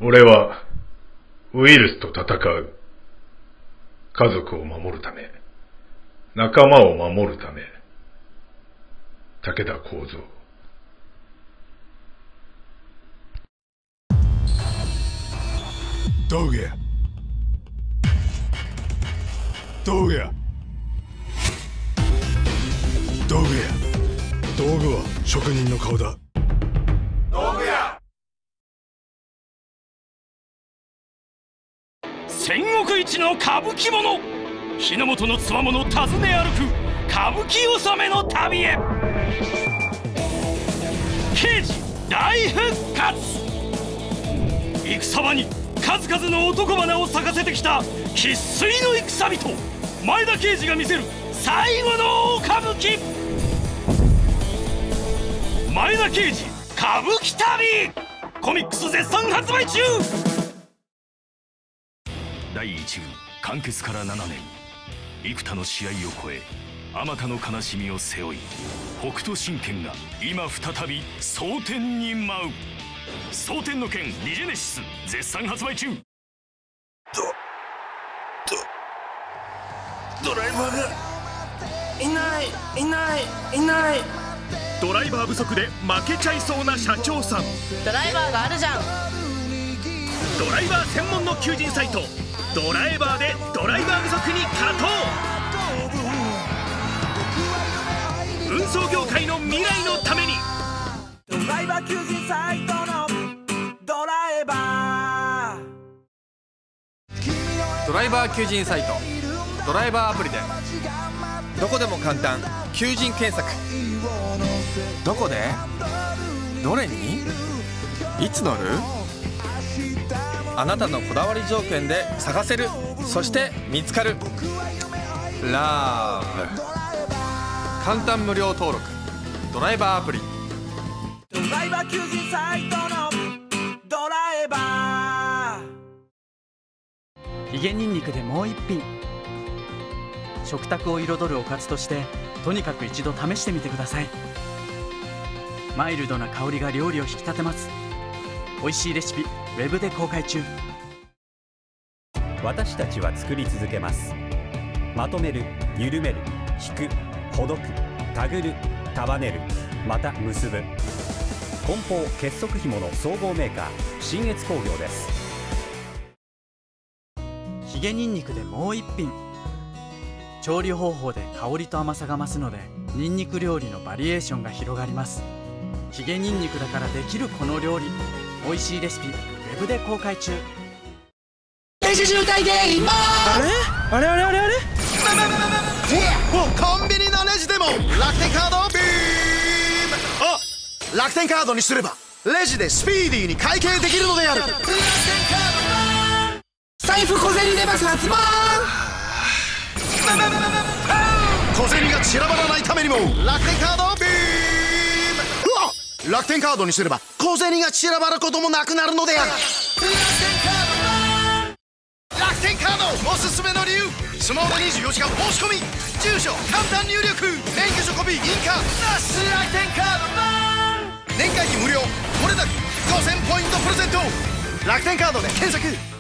俺はウイルスと戦う。家族を守るため、仲間を守るため。武田幸三。 道具屋道具屋道具屋。道具は職人の顔だ。道具屋。 戦国一の歌舞伎者、日の本のつわもの訪ね歩く歌舞伎納めの旅へ。刑事大復活。戦場に数々の男花を咲かせてきた生粋の戦人、前田慶次が見せる最後の歌舞伎。前田慶次歌舞伎旅、コミックス絶賛発売中。第1部完結から7年、幾多の試合を超え、あまたの悲しみを背負い、北斗神拳が今再び蒼天に舞う。蒼天の剣リジェネシス絶賛発売中。 ドライバーがいない。 ドライバー不足で負けちゃいそうな社長さん。 ドライバーがあるじゃん。 ドライバー専門の求人サイト、ドライバーでドライバー不足に勝とう。運送業界の未来のために。 ドライバー求人サイトのドライバー。 ドライバー求人サイト、ドライバーアプリでどこでも簡単求人検索。どこで、どれに、いつ乗る、あなたのこだわり条件で探せる、そして見つかる。ラブ簡単無料登録、ドライバーアプリ。 ドライバー求人サイトのドライバー。 ヒゲニンニクでもう一品。食卓を彩るおかずとしてとにかく一度試してみてください。マイルドな香りが料理を引き立てます。美味しいレシピウェブで公開中。 私たちは作り続けます。まとめる、緩める、引く、ほどく、たぐる、束ねる、また結ぶ。梱包結束紐の総合メーカー信越工業です。 ヒゲニンニクでもう一品。調理方法で香りと甘さが増すので、ニンニク料理のバリエーションが広がります。ヒゲニンニクだからできるこの料理、美味しいレシピウェブで公開中。 停止渋滞で今あれコンビニのレジでも楽天カードビーム。あ、楽天カードにすればレジでスピーディーに会計できるのである。 財布小銭で爆発バーン。 小銭が散らばらないためにも楽天カードビーム。楽天カードにすれば小銭が散らばることもなくなるのである。楽天カードおすすめの理由、スマホで24時間申し込み、住所簡単入力、免許証コピー印鑑なし。楽天カードマン、年会費無料、これだけ5000ポイントプレゼント。楽天カードで検索。